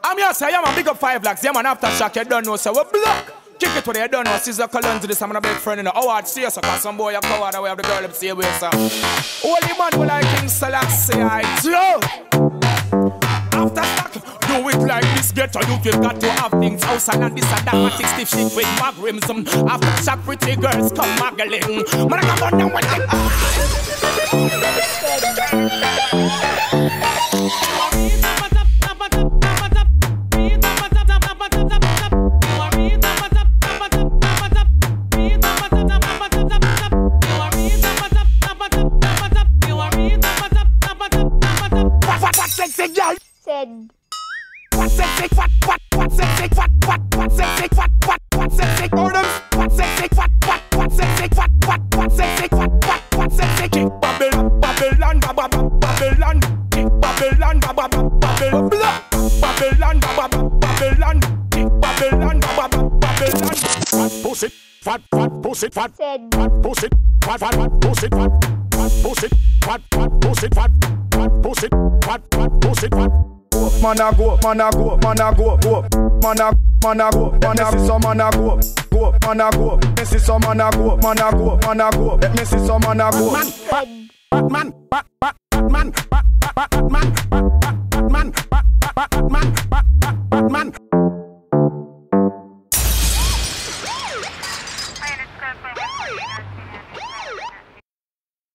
I'm here say, yeah man, big up 5 lakhs. Yeah man, after shock, you don't know, so we block. Kick it with you, don't know. Caesar Colons, this I'm gonna big friend in the Howard CS, cause some boy a coward away of the girl up see away, so. Holy man will like King Selassie, I do. After stock, do it like this, get to you've got to have things outside and this and that, matic stiff shit with mag rims. After shock, pretty girls come muggling. Man, I come on down with them. Sexy girl said. What sexy what sexy what sexy what sexy orders what sexy what sexy what sexy what sexy kick Babylon kick Babylon fat pussy fat pussy fat pussy fat pussy fat pussy fat pussy fat pussy fat pussy fat. Man a go, man a go, man a go, go. Man a go, man a see some man a go, go. Man a go, me see some man a go, man a go, man a go. Let me see some man a go. Batman,